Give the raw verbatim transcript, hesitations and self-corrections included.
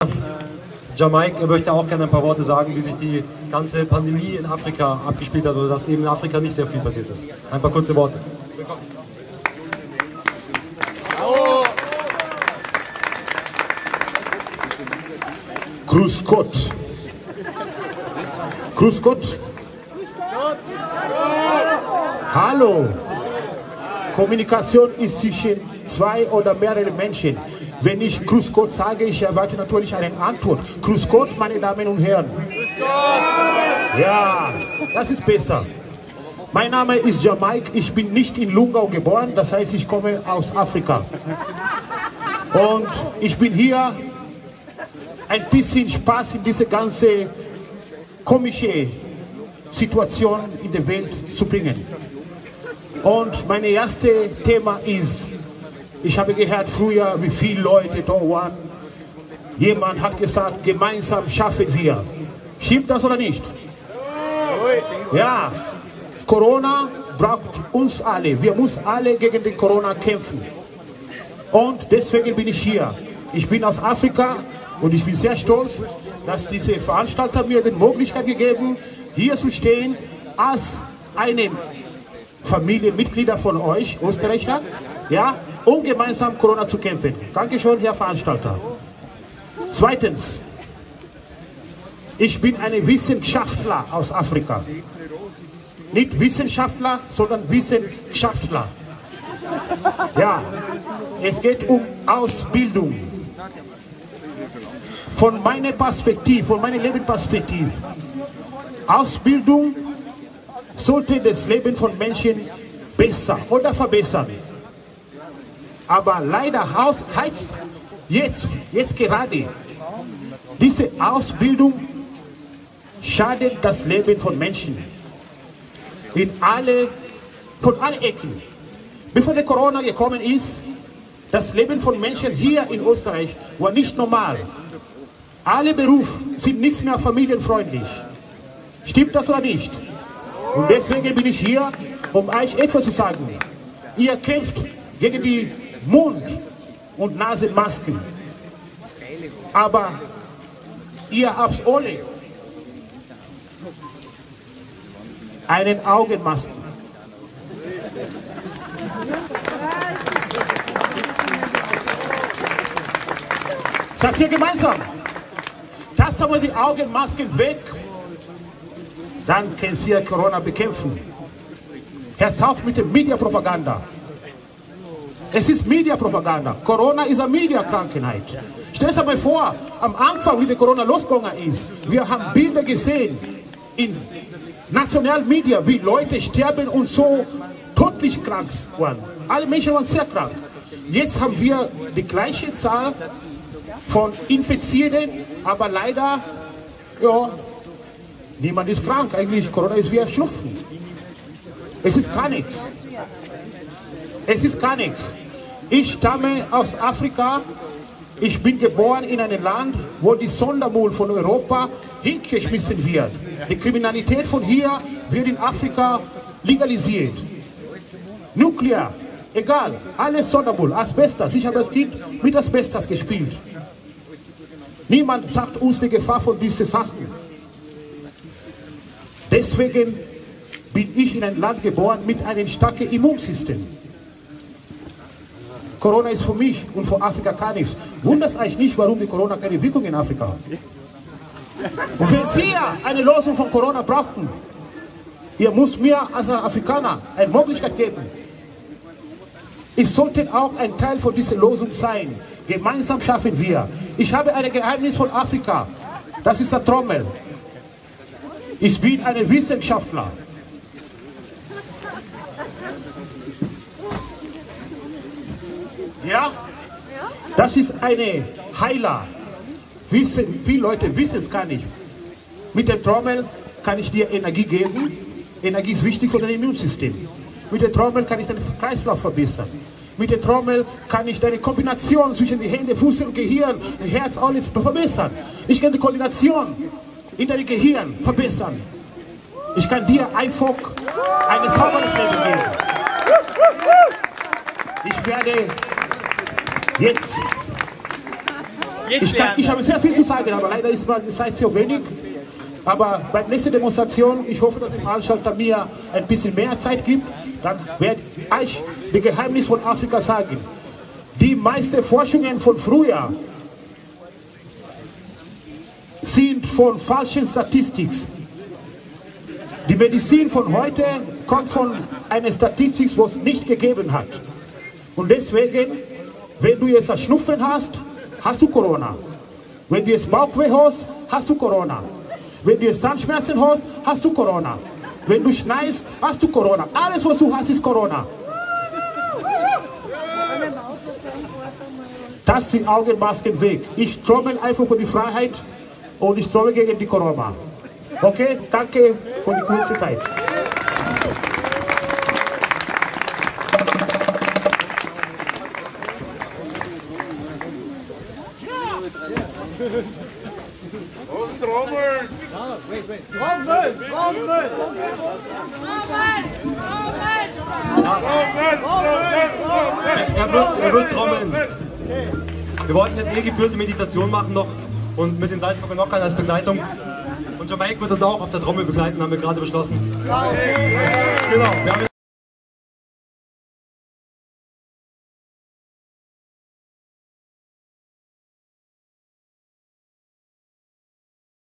Jamaik möchte auch gerne ein paar Worte sagen, wie sich die ganze Pandemie in Afrika abgespielt hat oder dass eben in Afrika nicht sehr viel passiert ist. Ein paar kurze Worte. Grüß Gott. Grüß Gott. Hallo. Kommunikation ist zwischen zwei oder mehreren Menschen. Wenn ich Grüß Gott sage, ich erwarte natürlich eine Antwort. Grüß Gott, meine Damen und Herren. Grüß Gott. Ja, das ist besser. Mein Name ist Jamaik. Ich bin nicht in Lungau geboren, das heißt, ich komme aus Afrika. Und ich bin hier ein bisschen Spaß in diese ganze komische Situation in der Welt zu bringen. Und mein erstes Thema ist, ich habe gehört früher, wie viele Leute da waren. Jemand hat gesagt, gemeinsam schaffen wir. Stimmt das oder nicht? Ja, Corona braucht uns alle. Wir müssen alle gegen den Corona kämpfen. Und deswegen bin ich hier. Ich bin aus Afrika. Und ich bin sehr stolz, dass diese Veranstalter mir die Möglichkeit gegeben, hier zu stehen als eine Familienmitglieder von euch, Österreicher, ja, um gemeinsam Corona zu kämpfen. Dankeschön, Herr Veranstalter. Zweitens, ich bin ein Wissenschaftler aus Afrika. Nicht Wissenschaftler, sondern Wissenschaftler. Ja, es geht um Ausbildung. Von meiner Perspektive, von meiner Lebensperspektive. Ausbildung sollte das Leben von Menschen besser oder verbessern. Aber leider heißt jetzt, jetzt gerade, diese Ausbildung schadet das Leben von Menschen. In alle, von allen Ecken. Bevor der Corona gekommen ist, das Leben von Menschen hier in Österreich war nicht normal. Alle Berufe sind nicht mehr familienfreundlich. Stimmt das oder nicht? Und deswegen bin ich hier, um euch etwas zu sagen. Ihr kämpft gegen die Mund- und Nasenmasken. Aber ihr habt alle einen Augenmasken. Sagt ihr gemeinsam? Lasst aber die Augenmasken weg, dann können Sie Corona bekämpfen. Hört auf mit der Mediapropaganda. Es ist Mediapropaganda. Corona ist eine Mediakrankheit. Stell dir mal vor, am Anfang, wie der Corona losgegangen ist, wir haben Bilder gesehen in nationalen Medien, wie Leute sterben und so tödlich krank waren. Alle Menschen waren sehr krank. Jetzt haben wir die gleiche Zahl von Infizierten, aber leider, ja, niemand ist krank. Eigentlich, Corona ist wie ein Schnupfen. Es ist gar nichts. Es ist gar nichts. Ich stamme aus Afrika. Ich bin geboren in einem Land, wo die Sondermüll von Europa hingeschmissen wird. Die Kriminalität von hier wird in Afrika legalisiert. Nuklear, egal, alles Sondermüll, Asbestos. Ich habe als Kind mit Asbestos gespielt. Niemand sagt uns die Gefahr von diesen Sachen. Deswegen bin ich in ein Land geboren mit einem starken Immunsystem. Corona ist für mich und für Afrika gar nichts. Wundert euch nicht, warum die Corona keine Wirkung in Afrika hat. Und wenn Sie eine Lösung von Corona brauchen, ihr müsst mir als Afrikaner eine Möglichkeit geben. Es sollte auch ein Teil von dieser Lösung sein. Gemeinsam schaffen wir. Ich habe ein Geheimnis von Afrika. Das ist der Trommel. Ich bin ein Wissenschaftler. Ja? Das ist eine Heiler. Wissen, viele Leute wissen es gar nicht. Mit dem Trommel kann ich dir Energie geben. Energie ist wichtig für dein Immunsystem. Mit der Trommel kann ich deinen Kreislauf verbessern. Mit der Trommel kann ich deine Kombination zwischen die Hände, Fuß und Gehirn, Herz, alles verbessern. Ich kann die Koordination in deinem Gehirn verbessern. Ich kann dir einfach ein sauberes Leben geben. Ich werde jetzt Ich, kann, ich habe sehr viel zu sagen, aber leider ist meine Zeit sehr wenig. Aber bei der nächsten Demonstration, ich hoffe, dass der Veranstalter mir ein bisschen mehr Zeit gibt, dann werde ich das Geheimnis von Afrika sagen. Die meisten Forschungen von früher sind von falschen Statistiken. Die Medizin von heute kommt von einer Statistik, die es nicht gegeben hat. Und deswegen, wenn du jetzt Schnupfen hast, hast du Corona. Wenn du jetzt Bauchweh hast, hast du Corona. Wenn du jetzt Zahnschmerzen hast, hast du Corona. Wenn du schneist, hast du Corona. Alles, was du hast, ist Corona. Das sind Augenmasken weg. Ich trommel einfach für die Freiheit und ich trommel gegen die Corona. Okay, danke für die kurze Zeit. Und Trommel! Trommel! Trommel! Er wird, er wird trommeln. Wir wollten jetzt eh geführte Meditation machen noch und mit den Salzburger Nockern als Begleitung. Und Jamaik wird uns auch auf der Trommel begleiten, haben wir gerade beschlossen. Genau. Wir haben